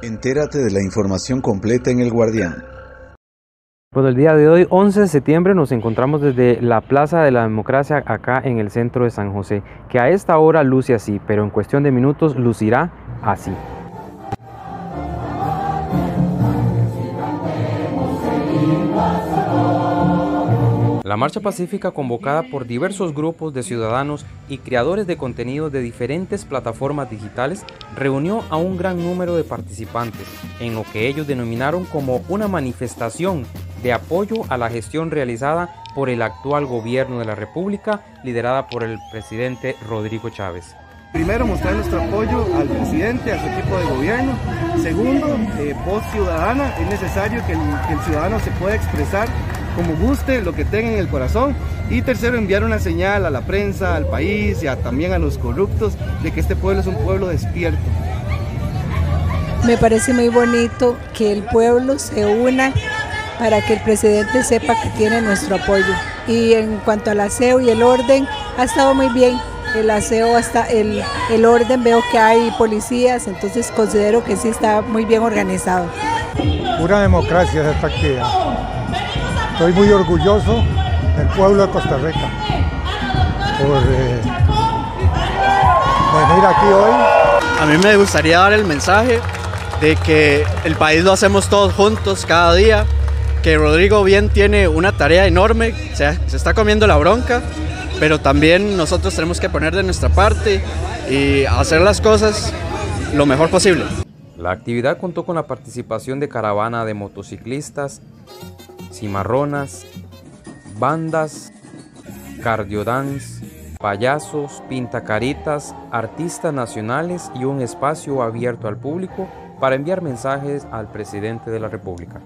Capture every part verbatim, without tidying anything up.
Entérate de la información completa en El Guardián. Bueno, el día de hoy, once de septiembre, nos encontramos desde la Plaza de la Democracia acá en el centro de San José, que a esta hora luce así, pero en cuestión de minutos lucirá así. La marcha pacífica, convocada por diversos grupos de ciudadanos y creadores de contenido de diferentes plataformas digitales, reunió a un gran número de participantes en lo que ellos denominaron como una manifestación de apoyo a la gestión realizada por el actual gobierno de la República, liderada por el presidente Rodrigo Chávez. Primero, mostrar nuestro apoyo al presidente, a su equipo de gobierno. Segundo, eh, voz ciudadana. Es necesario que el, que el ciudadano se pueda expresar como guste, lo que tenga en el corazón. Y tercero, enviar una señal a la prensa, al país y a, también a los corruptos de que este pueblo es un pueblo despierto. Me parece muy bonito que el pueblo se una para que el presidente sepa que tiene nuestro apoyo. Y en cuanto al aseo y el orden, ha estado muy bien. El aseo, hasta el, el orden, veo que hay policías, entonces considero que sí está muy bien organizado. Pura democracia es esta actividad. Estoy muy orgulloso del pueblo de Costa Rica por eh, venir aquí hoy. A mí me gustaría dar el mensaje de que el país lo hacemos todos juntos cada día, que Rodrigo bien tiene una tarea enorme, se, se está comiendo la bronca, pero también nosotros tenemos que poner de nuestra parte y hacer las cosas lo mejor posible. La actividad contó con la participación de caravana de motociclistas, cimarronas, bandas, cardiodance, payasos, pintacaritas, artistas nacionales y un espacio abierto al público para enviar mensajes al presidente de la República.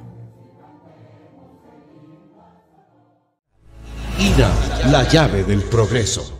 I N A, la llave del progreso.